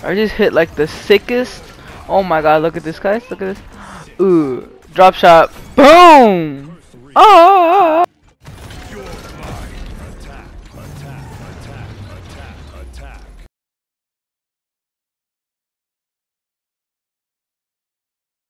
I just hit like the sickest. Oh my god, look at this, guys. Look at this. Ooh. Drop shot. Boom! Oh!